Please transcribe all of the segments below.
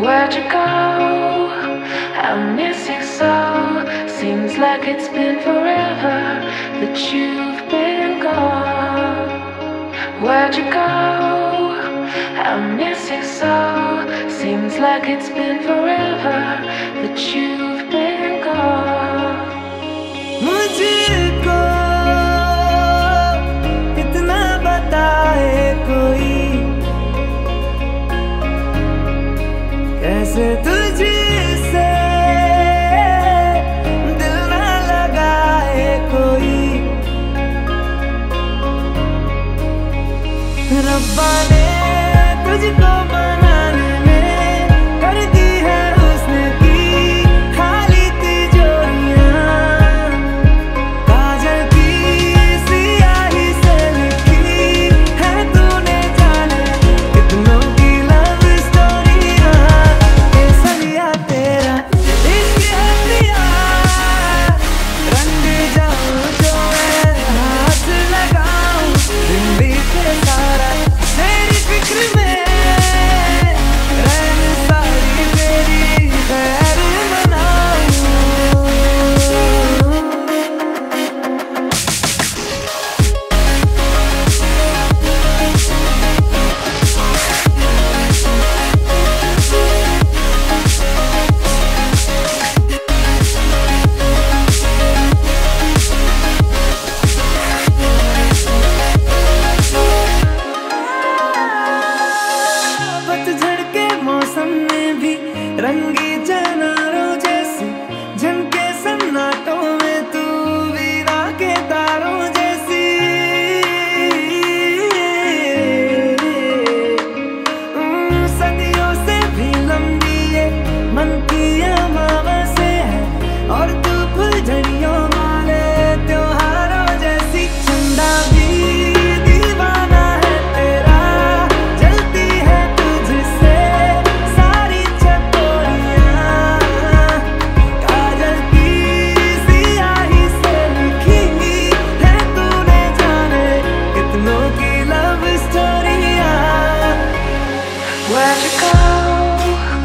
Where'd you go? I miss you so. Seems like it's been forever that you've been gone. Where'd you go? I miss you so. Seems like it's been forever that you've been gone. मुझको कितना बताए कोई, कैसे तुझसे दिल ना लगाए कोई। रब्बा ने तुझको बनाने में कर दी है हुस्न की खाली तिजोरियां। काजल की सियाही से लिखी है तूने जाने कितनों की लव स्टोरियां। केसरिया तेरा इश्क है पिया, रंग जाऊं जो मैं हाथ लगाऊं। दिन बीते सारा तेरी फिक्र में, रहने सारी तेरी खैर मनाऊं। पतझड़ के मौसम में भी रंगी चनारों जैसी झमके सन्नाटों में तू वीणा के तारों जैसी। सदियों से भी लंबी ये मन की अमावस्या है, और तू फुलझड़ियों वाले त्योहारों जैसी। चंदा भी दीवाना है तेरा, जलती है तुझसे सारी चकोरियां। काजल की सियाही से लिखी है तूने जाने कितनों की लव स्टोरियां। Where'd you go?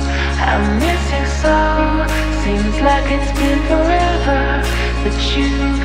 I miss you so. Seems like it's been forever that you